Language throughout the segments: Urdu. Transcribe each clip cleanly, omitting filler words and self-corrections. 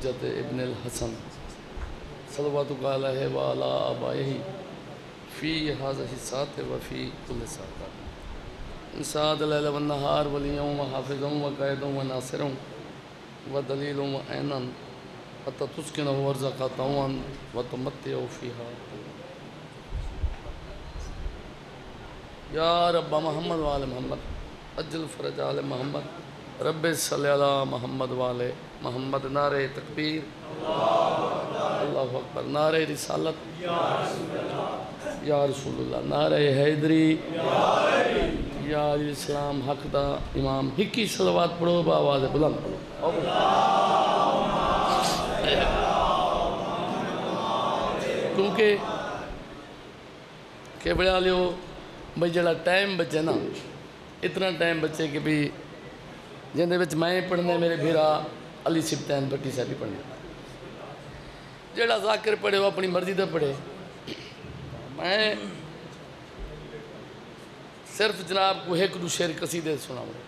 الحجت ابن الحسن صلواتک علیہ وعلی آبائہ فی هذه الساعة وفی کل ساعة انساد اللیل والنہار ولیوں وحافظوں وقائدوں وناصروں ودلیلوں وعیناً حتی تسکنہ ورزقہ طوعاً وتمتعوا فیہا یا رب محمد وآل محمد اجل فرج آل محمد رب صلی علی محمد وآل محمد نعرہ تکبیر اللہ اکبر نعرہ رسالت یا رسول اللہ نعرہ حیدری یا علیہ السلام حق دا امام ہکی صلوات پڑھو بآواز بلند پڑھو کیونکہ کہ بڑا لیو بھئی جڑا ٹائم بچے نا اتنا ٹائم بچے کہ بھی جن دے وچ میں پڑھنے میرے بھیرا علی سبتین بٹی صاحبی پڑھنے جڑا ذاکر پڑھے وہ اپنی مرضی دا پڑھے میں صرف جناب کو ایک دو شعر قصیدے سنا ہوں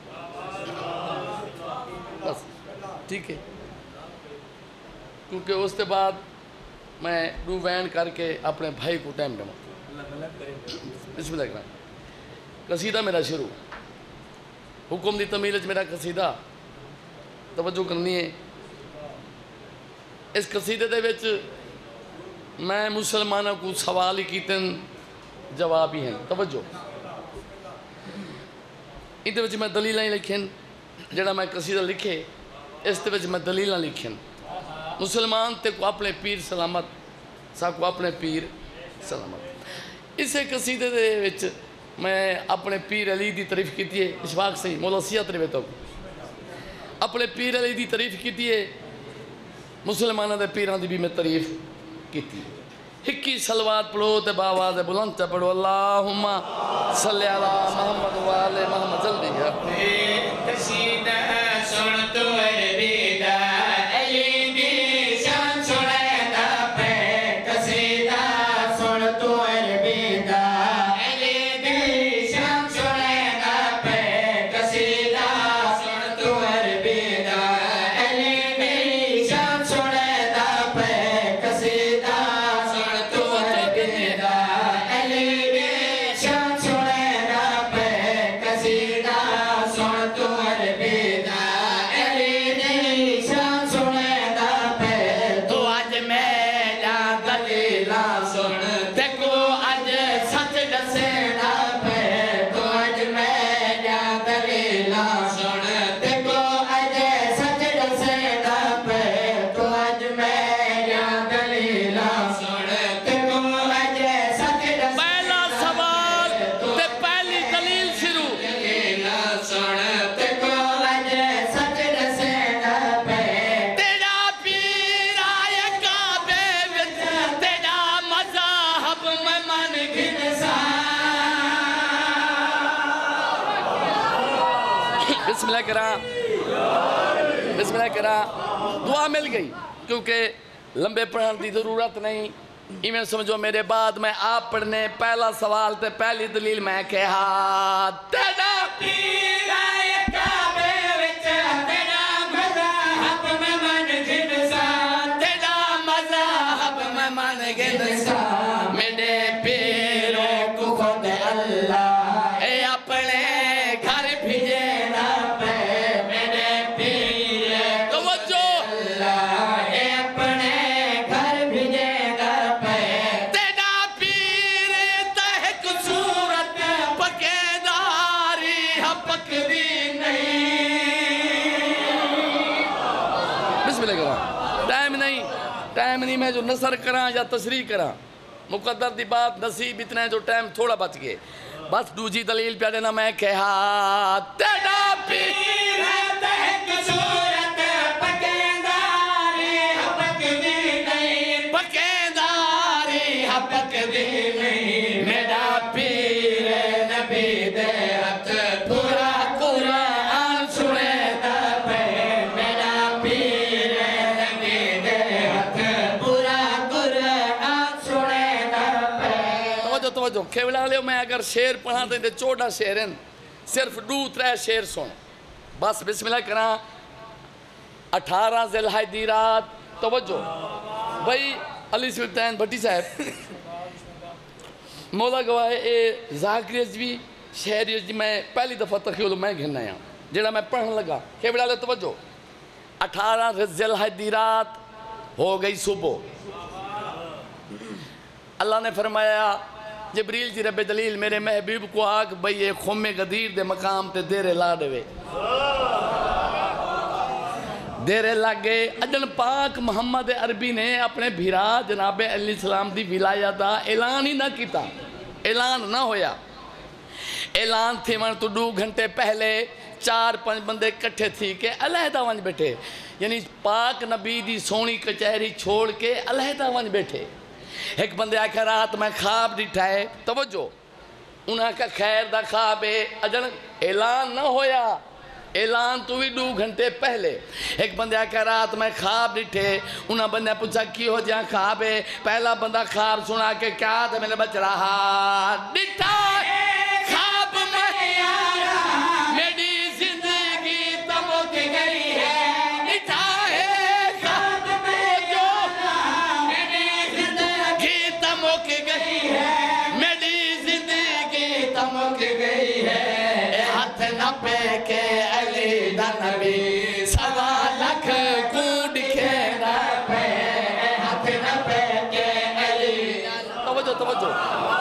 بس ٹھیک ہے کیونکہ اس کے بعد میں دو وین کر کے اپنے بھائی کو ٹائم دوں بسم اللہ کرنا قصیدہ میرا شروع حکم دی تمیلج میرا قصیدہ توجہ کرنی ہے اس قصیدے دے وچ میں مسلمانوں کو سوال ہی کیتن جواب ہی ہیں توجہ ان دے وچ میں دلیلیں لکھیں جڑا میں قصیدہ لکھے اس دے وچ میں دلیلیں لکھیں مسلمان تے کو اپنے پیر سلامت سا کو اپنے پیر سلامت اسے قصیدے دے وچ میں اپنے پیر علی دی تعریف کیتی ہے اشفاق سے مولا سیاہ تریویتوں اپنے پیر علی دی تعریف کیتی ہے مسلمانہ دے پیران دی بھی میں تعریف کیتی ہے ہکی صلوات پڑھو تے باواز بلند چا پڑھو اللہم صلی علی محمد والے محمد جلدی ہے قصیدہ سن تو عربیدہ علی دی شان سنیدہ پہ قصیدہ سن تو عربیدہ علی دی شان سنیدہ پہ قصیدہ سن تو عربیدہ علی دی شان سنیدہ پہ قصیدہ سن تو عربیدہ علی دی شان سنیدہ پہ قصیدہ سن تو عربیدہ علی دی شان سنیدہ پہ تو اج میرا دلیلہ سن تے کو اج سچ دسینا پہ تو اج میرا دلیلہ سن تے کو اج سچ دسینا پہ تو اج میرا دلیلہ سن تے کو اج سچ دسینا پہلا سوال تے پہلی دلیل شروع دلیلہ سن تے کو اج سچ دسینا پہ تیرا پیر آیا کعبے وچ تیرا مذہب میں من بسم اللہ کرا بسم اللہ کرا دعا مل گئی کیونکہ لمبے پڑھن دی ضرورت نہیں ایمیں سمجھو میرے بعد میں آپ پڑھنے پہلا سوال تے پہلی دلیل میں کہا تیرا پیر آئے کعبے وچ تیرا مذہب میں من گھنسان تیرا مذہب میں من گنسان میرے پیروں کو خود اللہ اے اپنے گھر بھیجے نہ پہ میرے پیر توجہ اللہ اے اپنے گھر بھیجے نہ پہ تیرا پیر تحق صورت پکے داری حپک دی بسم اللہ کرا ٹائم نہیں میں جو نثر کراں یا تشریح کراں مقدر دی بات نصیب اتنا ہے جو ٹائم تھوڑا بچ گئے بس دوجی دلیل پہ دینا میں کہا تیرا پیر تحق صورت پکینداری حپک دی نہیں پکینداری حپک دی نہیں میرا پیر نبی دے ہاتھ پورا قرآن سنے دا پہ میرا پیر نبی دے ہاتھ پورا قرآن سنے دا پہ توجہ کھیولا لیو میں اگر شعر پڑھا دیں دے 14 شعر ہیں صرف 2-3 شعر سن بس بسم اللہ کرا 18 ذی الحجہ دی رات توجہ بھائی علی سلطان بھٹی صاحب مولا گواہ اے ذاکری اجوی شہری اجوی میں پہلی دفعہ تخیل میں گھننا ہے جیڑا میں پڑھن لگا کہ بڑا لے توجہ 18 ذی الحجہ دی رات ہو گئی صبح اللہ نے فرمایا جبریل جی رب دلیل میرے محبوب کو آگ بھئی یہ خم غدیر دے مقام تے دیرے لا دوے دیرے لگے اجن پاک محمد عربی نے اپنے بھیرا جناب علیہ السلام دی ولایت دا اعلان ہی نہ کیتا اعلان نہ ہویا اعلان تھی من تو 2 گھنٹے پہلے 4-5 بندے کٹھے تھی کہ علیحدہ ونج بیٹھے یعنی پاک نبی دی سونی کچہری چھوڑ کے علیحدہ ونج بیٹھے ایک بندے آکھا رات میں خواب ڈٹھا ہے توجہ انہاں کا خیر دا خواب ہے اجن اعلان نہ ہویا اعلان تو بھی 2 گھنٹے پہلے ایک بندے آکھا رات میں خواب ڈٹھے انہاں بندے پوچھا کی ہو جہاں خواب ہے پہلا بندہ خواب سنا کے کیا تھا میرے بچ رہا ڈٹھا خواب میں یارا میری زندگی تمک گئی ہے ڈٹھا ہے خواب میں جو میری زندگی تمک گئی ہے میری زندگی تمک گئی ہے ہاتھ نہ پہ کے علی دا نبی 1.25 لاکھ کو دکھے نہ پہ ہاتھ نہ پہ کے علی توجہ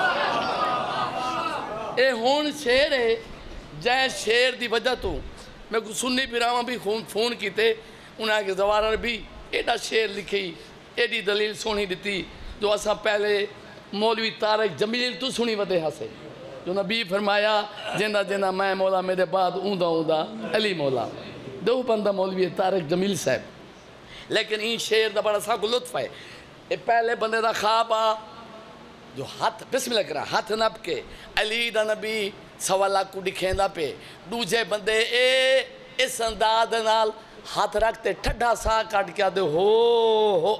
اے ہون شیر ہے جائے شیر دی وجہ تو میں کو سنی پیراواں بھی فون کیتے انہاں کے زوارر بھی ایڈا شیر لکھی ایڈی دلیل سونی دیتی جو اساں پہلے مولوی طارق جمیل تو سنی ودے ہاں سے جو نبی فرمایا جندہ جندہ میں مولا میرے بعد اوندہ علی مولا 2 بندہ مولوی طارق جمیل صاحب لیکن این شیر دا بڑا سا کو لطف ہے اے پہلے بندے دا خواب آ جو ہاتھ بسم اللہ کرا ہاتھ نب کے علی دا نبی 1.25 لاکھ کو دکھیندہ پہ دوجے بندے اس انداز نال ہاتھ رکھتے ٹھڈا سا کاٹ کیا دے ہو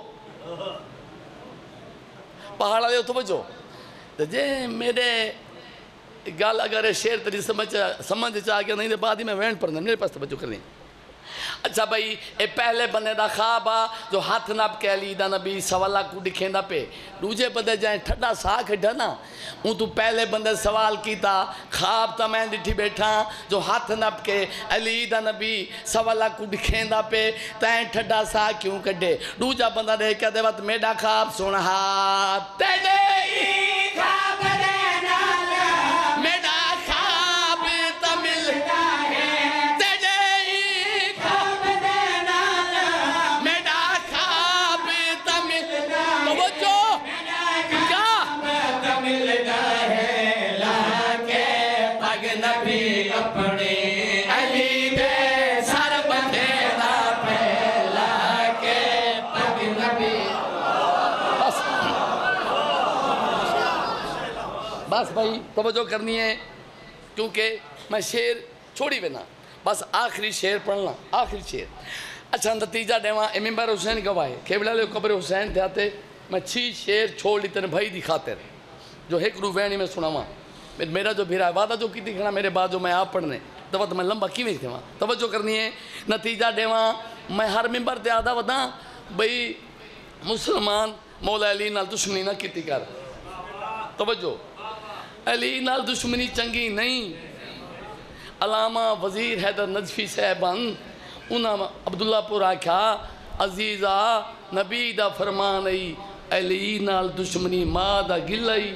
پہاڑا دے توجہ جے میرے گال اگر شیر تری سمجھ چاہ گیا نہیں دے بعد ہی میں وینڈ پڑھنا میرے پاس توجہ کرنی اچھا بھائی اے پہلے بندے دا خواب آ جو ہاتھ نب کے علی دا نبی 1.25 لاکھ کو دکھیندہ پہ دوجے بندے جائیں ٹھڈا سا کھڑا نا ان تو پہلے بندے سوال کیتا خواب تا میں ڈٹھی بیٹھا جو ہاتھ نب کے علی دا نبی 1.25 لاکھ کو دکھیندہ پہ تائیں ٹھڈا سا کیوں کھڑے دوجا بندہ دے کیا دے وقت میڈا خواب سنہا تیرے خواب دینا میڈا خواب تمل بس بھائی توجہ کرنی ہے کیونکہ میں شیر چھوڑی بنا بس آخری شیر پڑھنا آخری شیر اچھا نتیجہ دیواں ممبر حسین گواہ کھیبڑا لے قبر حسین تھے آتے میں 6 شیر چھوڑ لیتے بھائی دی خاطر جو ایک روحانی میں سناواں میرا جو بھیرا وعدہ جو کی دکھنا میرے بعد جو میں آپ پڑھنے تو میں لمبا کی میں تھے توجہ کرنی ہے نتیجہ دیواں میں ہر ممبر تے آدھا ودا بھئی مسلمان مولا علی نال دشمنی نہ کیتی کر توجہ علی نال دشمنی چنگی نہیں علامہ وزیر حیدر نجفی صاحبان انہاں عبداللہ پور آکھا عزیزہ نبی دا فرمان ای علی نال دشمنی ماں دا گلئی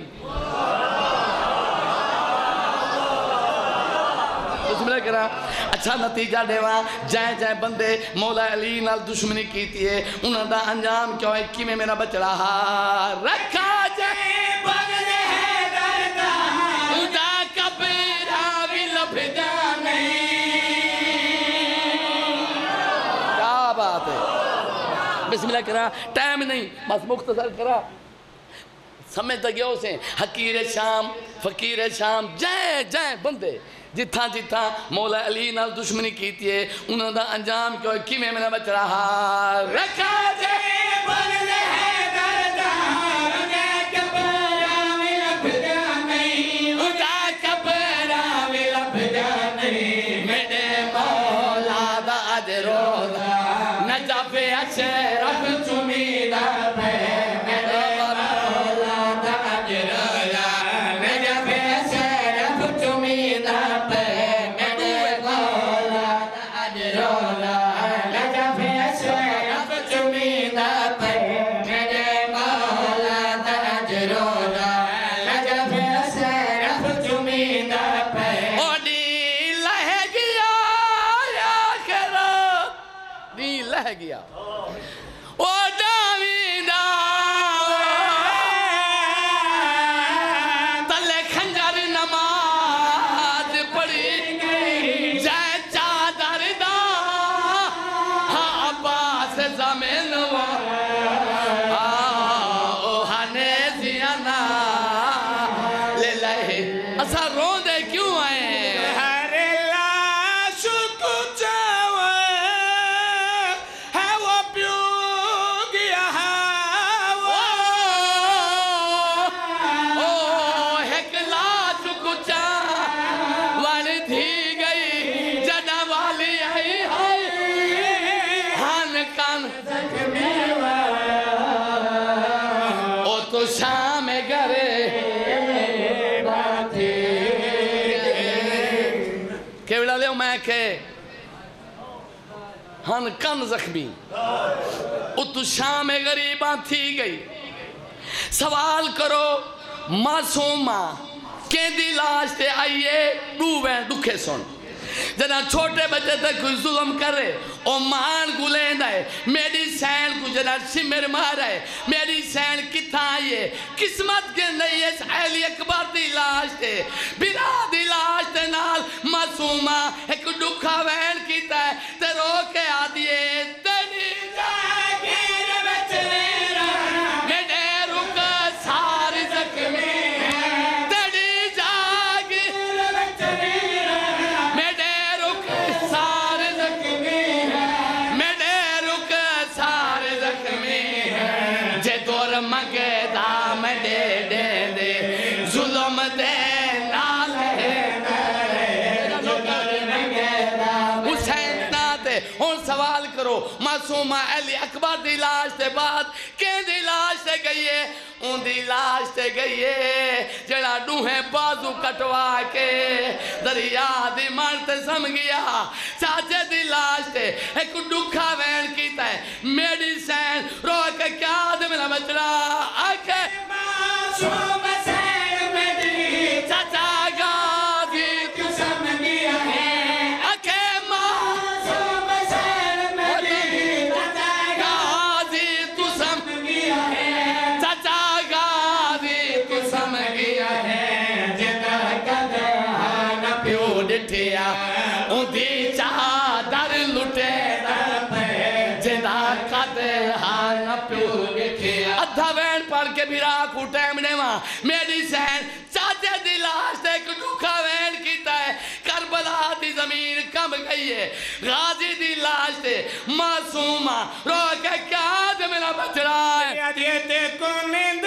بسم اللہ کرا اچھا نتیجہ دیواں جائیں بندے مولا علی نال دشمنی کیتی ہے انہاں دا انجام کیوں ہے کی میں میرا بچ رہا رکھا جائے بغلے ہے دردہ ادا کبیرہ بھی لبھدا نہیں کیا بات ہے بسم اللہ کرا ٹائم نہیں بس مختصر کرا سمجھتا گیا اسے حقیر شام فقیر شام جائیں بندے جتھاں مولا علی نال دشمنی کیتی ہے انہوں دا انجام کیوں کی میں نے بچ رہا رکھا جائے بغلے ہے دردہ ادا کبیرہ بھی لبھدا نہیں ادا کبیرہ بھی لبھدا نہیں میرے مولا دا اجر روزہ نجف اشرف او ڈاویندہ تلے کھنجر نماز پڑھی جائے چادر دا ہاں عباس زمین اوہانے زیانا لے لائے اسا رون دے کیوں آئے شام گرے کیوڑا لیو میں کہ ہن کن زخمی اتو شام غریباں تھی گئی سوال کرو معصومہ کہ دی لاش تے آئیے ڈوویں دکھے سن جنا چھوٹے بچے تے کوئی ظلم کرے او مان کو لیندہ ہے میری سین کو جنا سمر مارا ہے میری سین کتھا آئیے قسمت کے نہیں اس علی اکبر دی لاش تے برا دی لاش تے نال معصومہ ایک ڈکھا وین کیتا ہے تے رو کے آدھیے تیری جاگیر بچنیرہ میڈے رک ساری زخمی سوال کرو معصومہ علی اکبر دی لاش تے بعد کہ دی لاش تے گئی ہے ان دی لاش تے گئی ہے جڑا ڈوہیں بازو کٹوا کے دریا دی مانتے سم گیا چاچے دی لاش تے ایک ڈکھا وین کیتا ہے میڈی سین رو کے کیا دے میرا بچڑا آکے معصوم سین میڈی چاچا گازی تو سم گیا ہے ان دی چادر لٹے جنا قد ہان پیو گٹھیا ادھا وین پڑھ کے بھی راک اٹھائم نے وہاں میری سین چاچے دی لاش تے ایک ڈکھا وین کیتا ہے کربلا دی زمین کم گئی ہے غازی دی لاش تے معصومہ رو کے کیا دے میرا بچڑا ہے